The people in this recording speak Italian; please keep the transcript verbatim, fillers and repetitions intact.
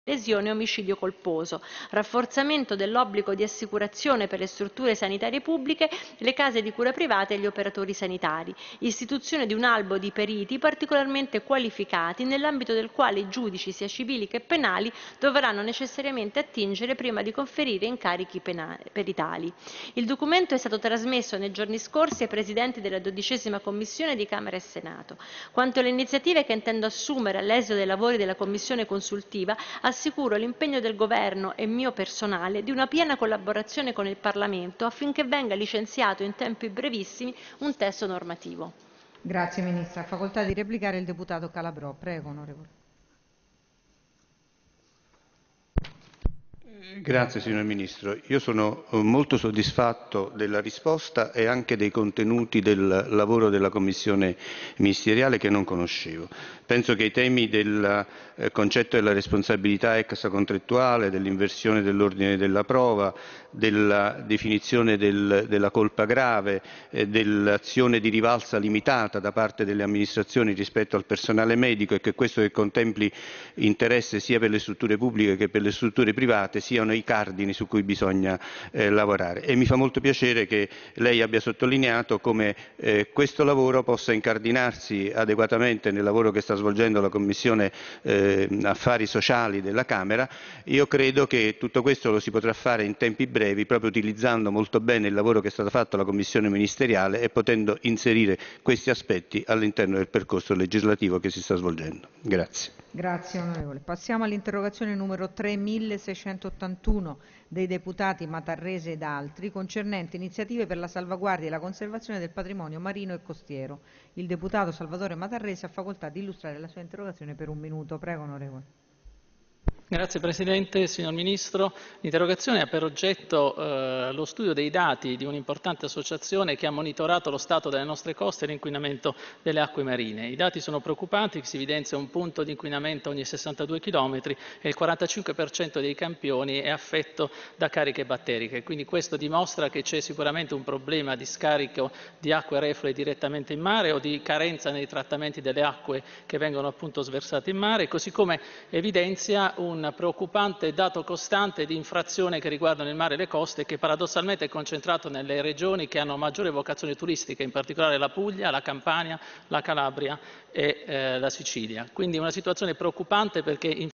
lesione e omicidio colposo, rafforzamento dell'obbligo di assicurazione per le strutture sanitarie pubbliche, le case di cura private e gli operatori sanitari, istituzione di un albo di periti particolarmente qualificati nell'ambito del quale i giudici, sia civili che penali, dovranno necessariamente attingere prima di conferire incarichi peritali. Il documento è stato trasmesso nei giorni scorsi ai Presidenti della dodicesima Commissione di Camera e Senato. Quanto alle iniziative che intendo assumere all'esito dei lavori della Commissione consultiva, assicuro l'impegno del Governo e mio personale di una piena collaborazione con il Parlamento affinché venga licenziato in tempi brevissimi un testo normativo. Grazie Ministra. Ha facoltà di replicare il deputato Calabrò. Prego, onorevole. Grazie signor Ministro. Io sono molto soddisfatto della risposta e anche dei contenuti del lavoro della Commissione ministeriale che non conoscevo. Penso che i temi del eh, concetto della responsabilità extracontrattuale, dell'inversione dell'ordine della prova, della definizione del, della colpa grave, eh, dell'azione di rivalsa limitata da parte delle amministrazioni rispetto al personale medico e che questo che contempli interesse sia per le strutture pubbliche che per le strutture private siano i cardini su cui bisogna eh, lavorare. E mi fa molto piacere che lei abbia sottolineato come eh, questo lavoro possa incardinarsi adeguatamente nel lavoro che sta svolgendo la Commissione eh, Affari Sociali della Camera. Io credo che tutto questo lo si potrà fare in tempi brevi, proprio utilizzando molto bene il lavoro che è stato fatto dalla Commissione ministeriale e potendo inserire questi aspetti all'interno del percorso legislativo che si sta svolgendo. Grazie. Grazie onorevole. Passiamo all'interrogazione numero tremilaseicentottantuno dei deputati Matarrese ed altri concernente iniziative per la salvaguardia e la conservazione del patrimonio marino e costiero. Il deputato Salvatore Matarrese ha facoltà di illustrare la sua interrogazione per un minuto. Prego onorevole. Grazie Presidente, signor Ministro. L'interrogazione ha per oggetto eh, lo studio dei dati di un'importante associazione che ha monitorato lo stato delle nostre coste e l'inquinamento delle acque marine. I dati sono preoccupanti, si evidenzia un punto di inquinamento ogni sessantadue chilometri e il quarantacinque per cento dei campioni è affetto da cariche batteriche. Quindi questo dimostra che c'è sicuramente un problema di scarico di acque reflue direttamente in mare o di carenza nei trattamenti delle acque che vengono appunto sversate in mare, così come evidenzia un un preoccupante dato costante di infrazione che riguardano il mare e le coste, che paradossalmente è concentrato nelle regioni che hanno maggiore vocazione turistica, in particolare la Puglia, la Campania, la Calabria e eh, la Sicilia. Quindi una situazione preoccupante perché